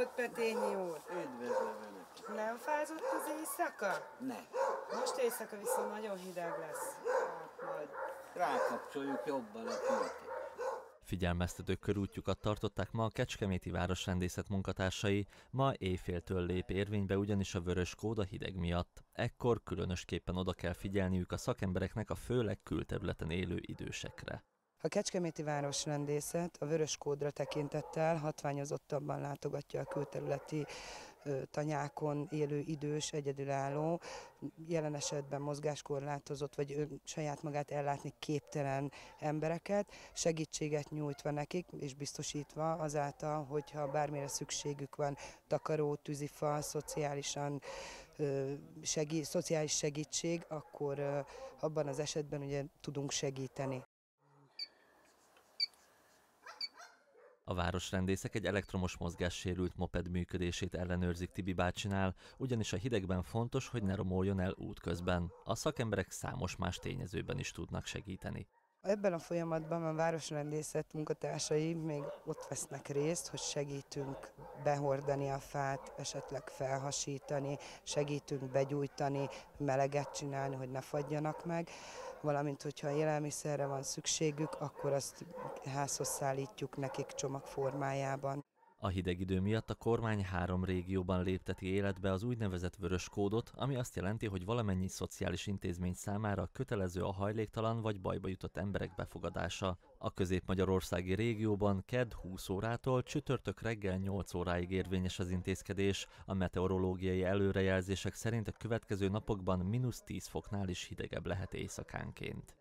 napot, Petényi úr! Üdvözlöm Önöket! Nem fázott az éjszaka? Ne. Most éjszaka viszont nagyon hideg lesz. Hát majd rákapcsoljuk jobban a tűtet. Figyelmeztető körútjukat tartották ma a Kecskeméti Városrendészet munkatársai, ma éjféltől lép érvénybe ugyanis a vörös kód a hideg miatt. Ekkor különösképpen oda kell figyelniük a szakembereknek a főleg külterületen élő idősekre. A Kecskeméti Városrendészet a vörös kódra tekintettel hatványozottabban látogatja a külterületi tanyákon élő idős, egyedülálló, jelen esetben mozgáskorlátozott vagy saját magát ellátni képtelen embereket, segítséget nyújtva nekik és biztosítva azáltal, hogyha bármire szükségük van, takaró, tűzifa, szociális segítség, akkor abban az esetben ugye tudunk segíteni. A városrendészek egy elektromos mozgássérült moped működését ellenőrzik Tibi bácsinál, ugyanis a hidegben fontos, hogy ne romoljon el útközben. A szakemberek számos más tényezőben is tudnak segíteni. Ebben a folyamatban a városrendészet munkatársai még ott vesznek részt, hogy segítünk behordani a fát, esetleg felhasítani, segítünk begyújtani, meleget csinálni, hogy ne fagyjanak meg, valamint hogyha élelmiszerre van szükségük, akkor azt házhoz szállítjuk nekik csomag formájában. A hideg idő miatt a kormány 3 régióban lépteti életbe az úgynevezett vörös kódot, ami azt jelenti, hogy valamennyi szociális intézmény számára kötelező a hajléktalan vagy bajba jutott emberek befogadása. A közép-magyarországi régióban kedd 20 órától csütörtök reggel 8 óráig érvényes az intézkedés. A meteorológiai előrejelzések szerint a következő napokban -10 foknál is hidegebb lehet éjszakánként.